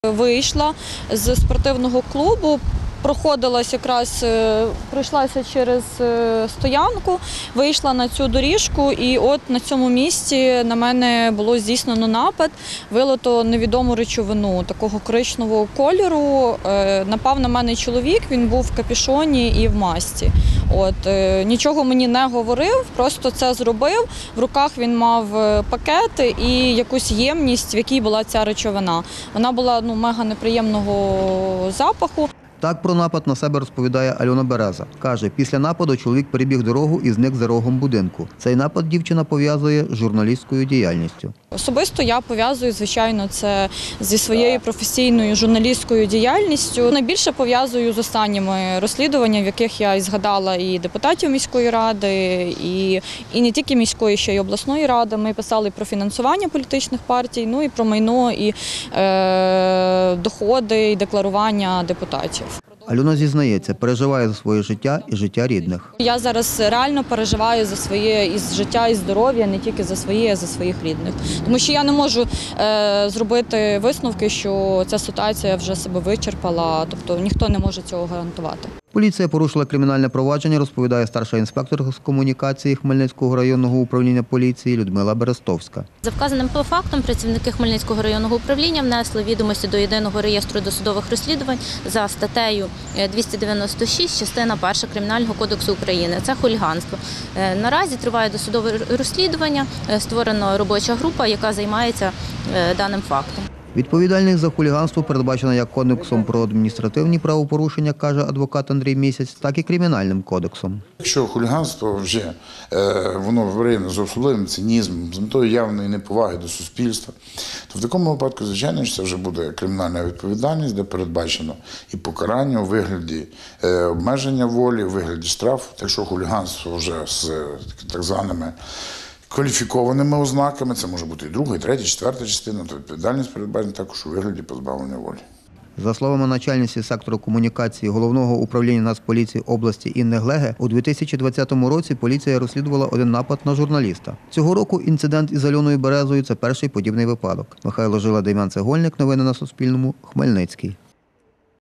Вийшла з спортивного клубу, пройшлася через стоянку, вийшла на цю доріжку і от на цьому місці на мене було здійснено напад, вилито невідому речовину такого коричневого кольору. Напав на мене чоловік, він був в капюшоні і в масці. Нічого мені не говорив, просто це зробив. В руках він мав пакет і якусь ємність, в якій була ця речовина. Вона була мега неприємного запаху. Так про напад на себе розповідає Альона Береза. Каже, після нападу чоловік перебіг дорогу і зник за рогом будинку. Цей напад дівчина пов'язує з журналістською діяльністю. Особисто я пов'язую, звичайно, це зі своєю професійною журналістською діяльністю. Найбільше пов'язую з останніми розслідуваннями, в яких я згадала і депутатів міської ради, і не тільки міської, ще й обласної ради. Ми писали про фінансування політичних партій, і про майно, і доходи, і декларування депутатів. Альона зізнається, переживає за своє життя і життя рідних. Я зараз реально переживаю за своє життя і здоров'я, не тільки за своє, а за своїх рідних. Тому що я не можу зробити висновки, що ця ситуація вже себе вичерпала, тобто ніхто не може цього гарантувати. Поліція порушила кримінальне провадження, розповідає старша інспектор з комунікації Хмельницького районного управління поліції Людмила Берестовська. За вказаним фактом працівники Хмельницького районного управління внесли відомості до єдиного реєстру досудових розслідувань за статтею 296, частина 1 Кримінального кодексу України. Це хуліганство. Наразі триває досудове розслідування, створена робоча група, яка займається даним фактом. Відповідальність за хуліганство передбачена як Кодексом про адміністративні правопорушення, каже адвокат Андрій Місяць, так і Кримінальним кодексом. Якщо хуліганство вже воно виявлено з особливим цинізмом, з метою явної неповаги до суспільства, то в такому випадку, звичайно, це вже буде кримінальна відповідальність, де передбачено і покарання у вигляді обмеження волі, у вигляді штрафу. Якщо хуліганство вже з так званими кваліфікованими ознаками, це може бути і друга, і третя, і четверта частина, то відповідальність передбачена також у вигляді позбавлення волі. За словами начальниці сектору комунікації Головного управління Нацполіції області Інни Глеге, у 2020 році поліція розслідувала один напад на журналіста. Цього року інцидент із Альоною Березою – це перший подібний випадок. Михайло Жила, Дем'ян Цегольник. Новини на Суспільному. Хмельницький.